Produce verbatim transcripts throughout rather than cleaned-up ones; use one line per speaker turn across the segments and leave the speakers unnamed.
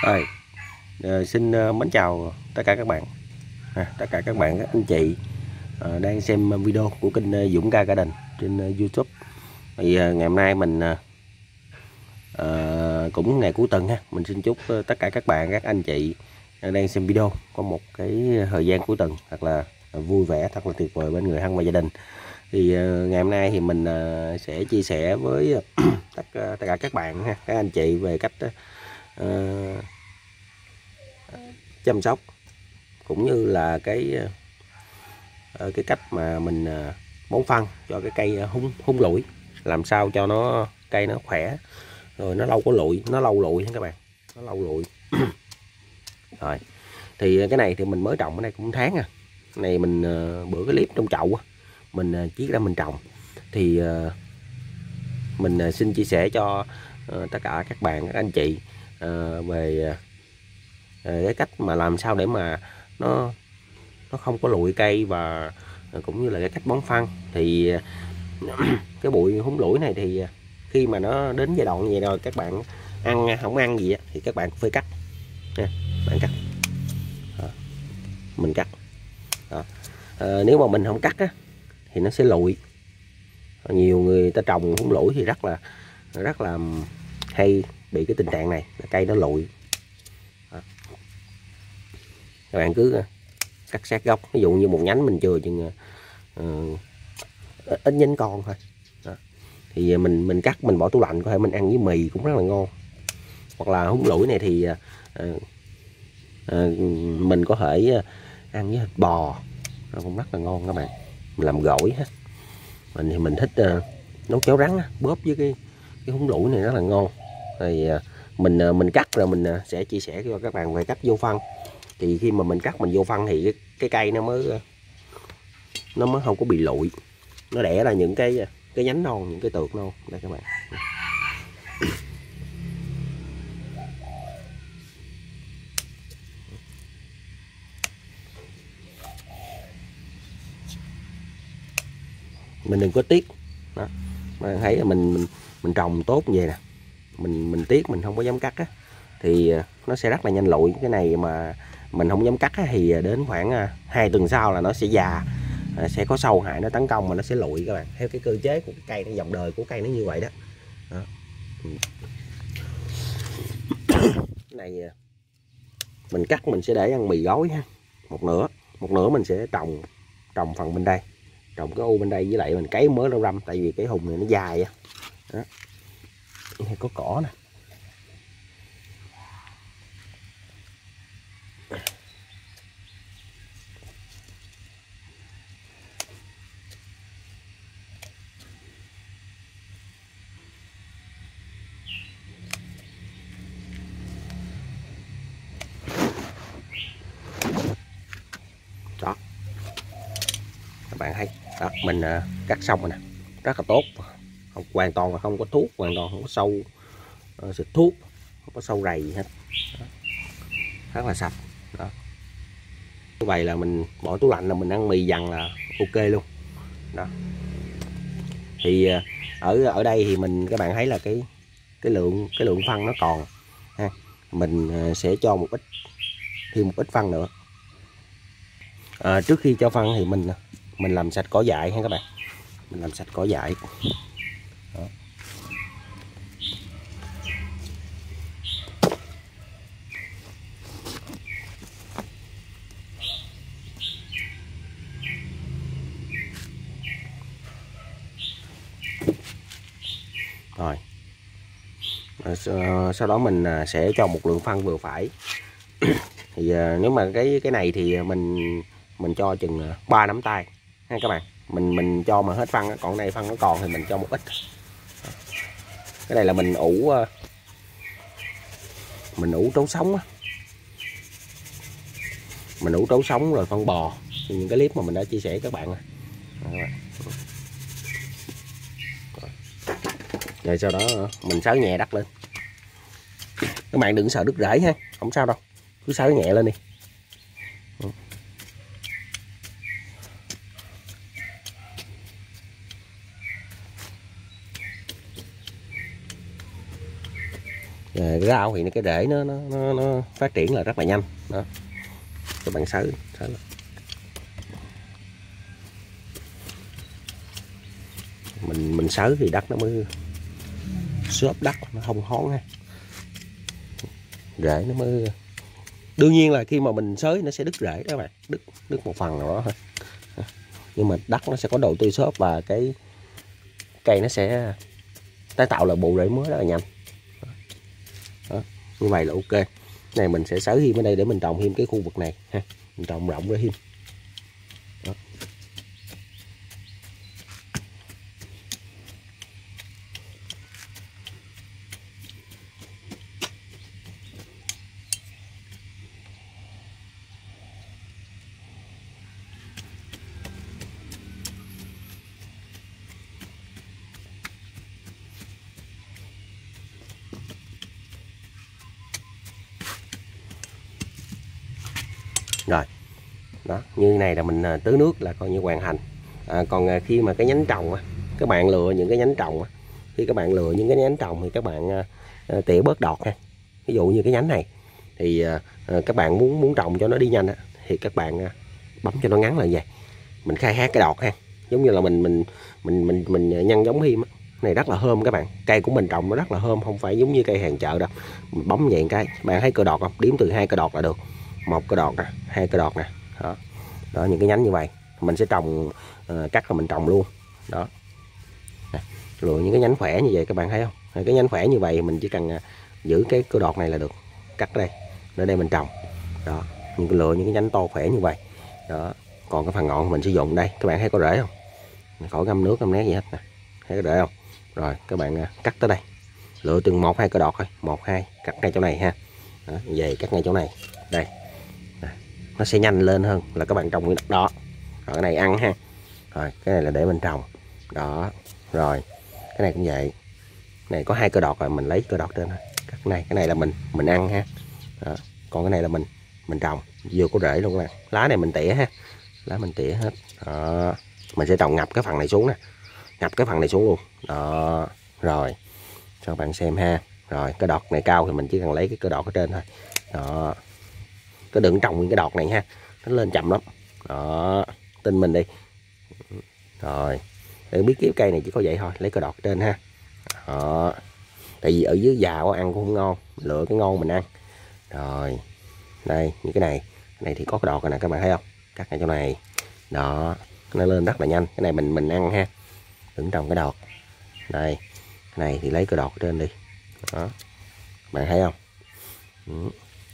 Rồi, ờ, xin ờ, mến chào tất cả các bạn, à, tất cả các bạn, các anh chị ờ, đang xem video của kênh ờ, Dũng Ca Garden trên ờ, YouTube. Thì ờ, ngày hôm nay mình ờ, ờ, cũng ngày cuối tuần ha, mình xin chúc ờ, tất cả các bạn, các anh chị ờ, đang xem video có một cái thời gian cuối tuần thật là vui vẻ, thật là tuyệt vời bên người thân và gia đình. Thì ờ, ngày hôm nay thì mình ờ, sẽ chia sẻ với tất tất cả các bạn ha, các anh chị về cách ờ, chăm sóc cũng như là cái cái cách mà mình bón phân cho cái cây húng húng lủi, làm sao cho nó cây nó khỏe rồi nó lâu có lụi, nó lâu lụi nha các bạn, nó lâu lụi. Rồi thì cái này thì mình mới trồng, cái này cũng tháng à, cái này mình bữa cái clip trong chậu mình chiết ra mình trồng. Thì mình xin chia sẻ cho tất cả các bạn, các anh chị về cái cách mà làm sao để mà nó nó không có lụi cây, và cũng như là cái cách bón phân. Thì cái bụi húng lủi này thì khi mà nó đến giai đoạn như vậy rồi, các bạn ăn không ăn gì thì các bạn phải cắt nha, bạn cắt. Đó, mình cắt. Đó. À, nếu mà mình không cắt á, thì nó sẽ lụi. Nhiều người ta trồng húng lủi thì rất là rất là hay bị cái tình trạng này, là cây nó lụi. Đó. Các bạn cứ cắt sát gốc, ví dụ như một nhánh mình chừa chừng uh, ít nhánh con thôi. Đó. Thì mình mình cắt mình bỏ tủ lạnh, có thể mình ăn với mì cũng rất là ngon. Hoặc là húng lủi này thì uh, uh, mình có thể ăn với thịt bò, nó cũng rất là ngon các bạn. Mình làm gỏi hết. Mình thì mình thích uh, nấu cháo rắn á, bóp với cái cái húng lủi này rất là ngon. Thì uh, mình uh, mình cắt rồi mình uh, sẽ chia sẻ cho các bạn về cách vô phân. Thì khi mà mình cắt mình vô phân thì cái, cái cây nó mới nó mới không có bị lụi, nó đẻ ra những cái cái nhánh non, những cái tược non đây các bạn. Mình đừng có tiếc. Đó, mà thấy là mình mình mình trồng tốt như vậy nè, mình mình tiếc mình không có dám cắt á, thì nó sẽ rất là nhanh lụi. Cái này mà mình không dám cắt á, thì đến khoảng hai tuần sau là nó sẽ già, sẽ có sâu hại nó tấn công mà nó sẽ lụi các bạn. Theo cái cơ chế của cái cây, nó dòng đời của cây nó như vậy đó. Đó. Cái này mình cắt mình sẽ để ăn mì gói ha, một nửa một nửa mình sẽ trồng trồng phần bên đây, trồng cái u bên đây, với lại mình cấy mớ rau răm, tại vì cái hùng này nó dài á. Đó. Hay có cỏ nè. Đó, các bạn thấy đó, mình uh, cắt xong rồi nè, rất là tốt, không, hoàn toàn là không có thuốc, hoàn toàn không có sâu uh, xịt thuốc, không có sâu rầy gì hết. Đó. Rất là sạch. Đó, như vậy là mình bỏ tủ lạnh là mình ăn mì dằn là ok luôn. Đó, thì uh, ở ở đây thì mình các bạn thấy là cái cái lượng cái lượng phân nó còn ha. Mình uh, sẽ cho một ít thêm một ít phân nữa. À, trước khi cho phân thì mình mình làm sạch cỏ dại ha các bạn, mình làm sạch cỏ dại. Đó. Rồi à, sau đó mình sẽ cho một lượng phân vừa phải. Thì à, nếu mà cái cái này thì mình mình cho chừng ba nắm tay ha các bạn. Mình mình cho mà hết phân, còn đây phân nó còn thì mình cho một ít. Cái này là mình ủ mình ủ trấu sống á, mình ủ trấu sống rồi phân bò, những cái clip mà mình đã chia sẻ với các bạn. Rồi sau đó mình xới nhẹ đất lên. Các bạn đừng sợ đứt rễ ha, không sao đâu, cứ xới nhẹ lên đi. rau thì cái rễ nó, nó nó nó phát triển là rất là nhanh đó. Các bạn xới, xới mình mình xới thì đất nó mới xốp, đất nó không hón ha, rễ nó mới, đương nhiên là khi mà mình xới nó sẽ đứt rễ đó các bạn, đứt đứt một phần nào đó thôi, nhưng mà đất nó sẽ có độ tươi xốp và cái cây nó sẽ tái tạo lại bộ rễ mới rất là nhanh đó. Như vậy là ok. Này mình sẽ xới thêm ở đây để mình trồng thêm cái khu vực này ha, mình trồng rộng ra thêm đó. Rồi đó, như này là mình tưới nước là coi như hoàn thành. À, còn khi mà cái nhánh trồng các bạn lựa những cái nhánh trồng, khi các bạn lựa những cái nhánh trồng thì các bạn tỉa bớt đọt ha. Ví dụ như cái nhánh này thì các bạn muốn muốn trồng cho nó đi nhanh thì các bạn bấm cho nó ngắn là vậy, mình khai hát cái đọt ha, giống như là mình mình mình mình mình nhân giống thêm này, rất là thơm các bạn. Cây của mình trồng nó rất là thơm, không phải giống như cây hàng chợ đâu. Mình bấm vậy cái bạn thấy cơ đọt không, đếm từ hai cơ đọt là được, một cơ đọt nè, hai cơ đọt nè đó. Đó, những cái nhánh như vậy mình sẽ trồng, uh, cắt rồi mình trồng luôn đó. Lựa những cái nhánh khỏe như vậy các bạn thấy không, cái nhánh khỏe như vậy mình chỉ cần uh, giữ cái cơ đọt này là được, cắt đây ở đây mình trồng đó. Những cái lựa những cái nhánh to khỏe như vậy đó. Còn cái phần ngọn mình sử dụng đây, các bạn thấy có rễ không, mình khỏi ngâm nước ngâm nét gì hết nè, thấy có rễ không. Rồi các bạn uh, cắt tới đây, lựa từng một hai cơ đọt thôi, một hai cắt ngay chỗ này ha đó, về cắt ngay chỗ này đây, nó sẽ nhanh lên hơn là các bạn trồng cái đất đó. Rồi cái này ăn ha, rồi cái này là để mình trồng đó. Rồi cái này cũng vậy, này có hai cơ đọt rồi mình lấy cơ đọt trên thôi, cái này cái này là mình mình ăn ha đó. Còn cái này là mình mình trồng vừa có rễ luôn các bạn. Lá này mình tỉa ha, lá mình tỉa hết đó. Mình sẽ trồng ngập cái phần này xuống nè, ngập cái phần này xuống luôn đó. Rồi cho các bạn xem ha. Rồi cái đọt này cao thì mình chỉ cần lấy cái cơ đọt ở trên thôi đó. Cứ đừng trồng những cái đọt này ha, nó lên chậm lắm đó, tin mình đi. Rồi để biết cái cây này chỉ có vậy thôi, lấy cái đọt trên ha đó. Tại vì ở dưới già quá ăn cũng không ngon, lựa cái ngon mình ăn. Rồi đây như cái này, cái này thì có cái đọt rồi nè các bạn thấy không, cắt ngay chỗ này đó, nó lên rất là nhanh. Cái này mình mình ăn ha, đừng trồng cái đọt. Đây cái này thì lấy cái đọt trên đi đó, bạn thấy không. Ừ.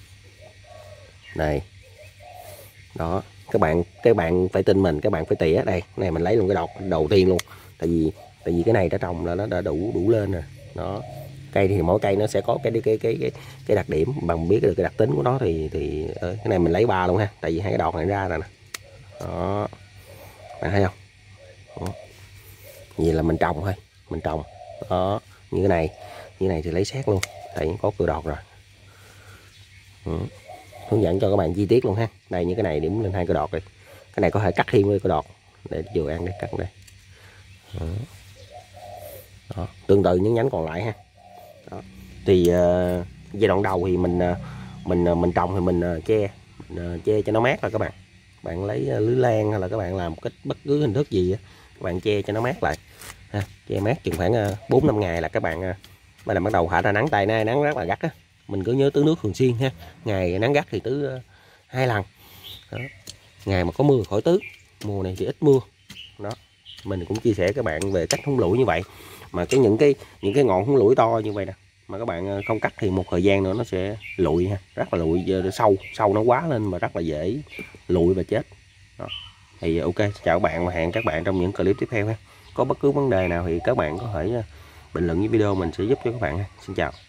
Đây đó, các bạn các bạn phải tin mình, các bạn phải tỉa đây. Cái này mình lấy luôn cái đọt đầu tiên luôn, tại vì tại vì cái này đã trồng là nó đã đủ đủ lên rồi đó. Cây thì mỗi cây nó sẽ có cái cái cái cái cái đặc điểm, bằng biết được cái đặc tính của nó thì thì cái này mình lấy ba luôn ha, tại vì hai cái đọt này ra rồi nè đó, bạn thấy không đó. Vì là mình trồng thôi, mình trồng đó. Như cái này như cái này thì lấy xét luôn, tại có cửa đọt rồi. Ừ. Hướng dẫn cho các bạn chi tiết luôn ha. Đây những cái này điểm lên hai cái đọt đi, cái này có thể cắt thêm với cái đọt để vừa ăn để cắt đây đó. Đó. Tương tự những nhánh còn lại ha đó. Thì uh, giai đoạn đầu thì mình uh, mình uh, mình trồng thì mình uh, che mình, uh, che cho nó mát là các bạn bạn lấy uh, lưới lan hay là các bạn làm một cách bất cứ hình thức gì đó, các bạn che cho nó mát lại ha. Che mát chừng khoảng bốn năm ngày là các bạn uh, bắt đầu bắt đầu thả ra nắng. Tay nay nắng rất là gắt á, mình cứ nhớ tưới nước thường xuyên ha. Ngày nắng gắt thì tưới uh, hai lần đó. Ngày mà có mưa khỏi tưới, mùa này thì ít mưa đó. Mình cũng chia sẻ các bạn về cách hung lủi như vậy, mà cái những cái những cái ngọn hung lủi to như vậy nè mà các bạn không cắt thì một thời gian nữa nó sẽ lụi ha, rất là lụi, sâu sâu nó quá lên mà rất là dễ lụi và chết đó. Thì ok, chào các bạn và hẹn các bạn trong những clip tiếp theo ha. Có bất cứ vấn đề nào thì các bạn có thể bình luận với video, mình sẽ giúp cho các bạn ha. Xin chào.